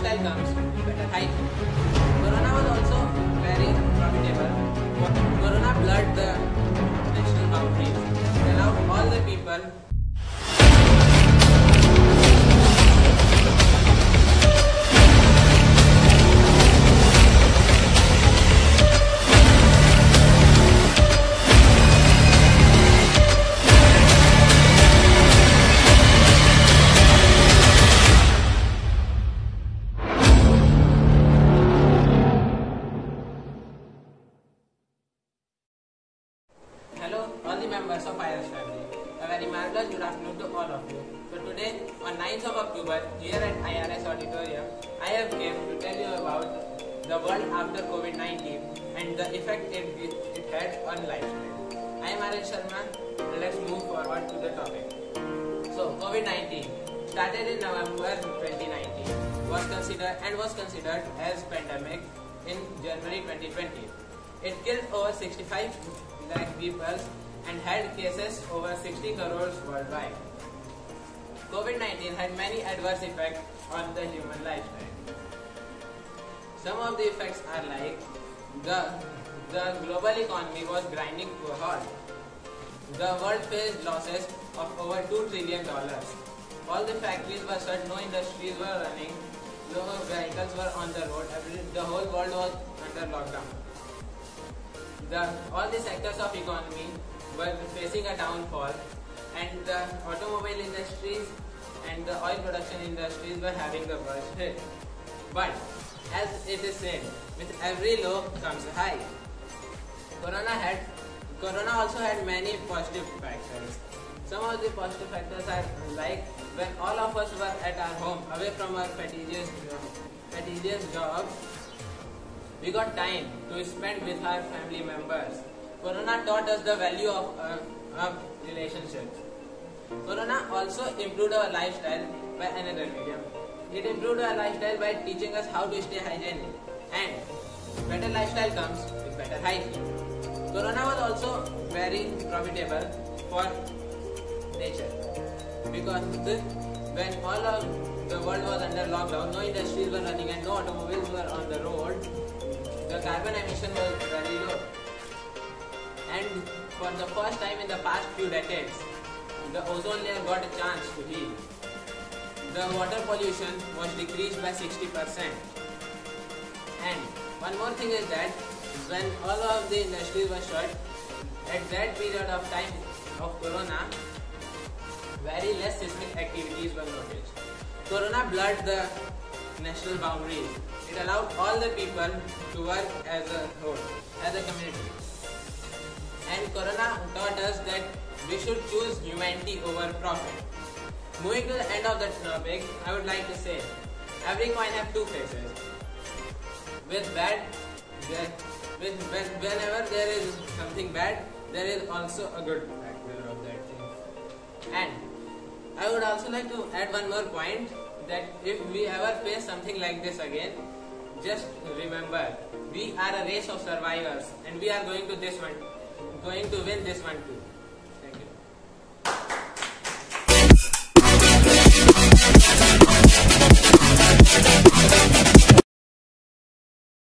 lifestyle comes better hygiene. Corona was also very profitable. Corona blurred the national boundaries. It allowed all the people Hello, all the members of IRS family. A very marvelous good afternoon to all of you. So today, on 9th of October, here at IRS Auditorium, I have came to tell you about the world after COVID-19 and the effect it had on lifestyle. I am Aryan Sharma, and let's move forward to the topic. So, COVID-19 started in November 2019, was considered as pandemic in January 2020. It killed over 65 lakh people and had cases over 60 crores worldwide. COVID-19 had many adverse effects on the human lifestyle. Some of the effects are like the global economy was grinding to a halt. The world faced losses of over $2 trillion. All the factories were shut, no industries were running, no vehicles were on the road, the whole world was under lockdown. All the sectors of economy were facing a downfall, and the automobile industries and the oil production industries were having the worst hit. But as it is said, with every low comes a high. Corona also had many positive factors. Some of the positive factors are like when all of us were at our home, away from our fastidious jobs, we got time to spend with our family members. Corona taught us the value of relationships. Corona also improved our lifestyle by another medium. It improved our lifestyle by teaching us how to stay hygienic. And better lifestyle comes with better hygiene. Corona was also very profitable for nature, because when all of the world was under lockdown, no industries were running and no automobiles were on the road, the carbon emission was very low. And for the first time in the past few decades, the ozone layer got a chance to heal. The water pollution was decreased by 60%. And one more thing is that when all of the industries were shut, at that period of time of Corona, very less seismic activities were noticed. Corona blurred the national boundaries. It allowed all the people to work as a whole, as a community. And Corona taught us that we should choose humanity over profit. Moving to the end of the topic, I would like to say, every coin has two faces. Whenever there is something bad, there is also a good factor of that thing. And I would also like to add one more point, that if we ever face something like this again, just remember, we are a race of survivors and we are going to win this one too. Thank you.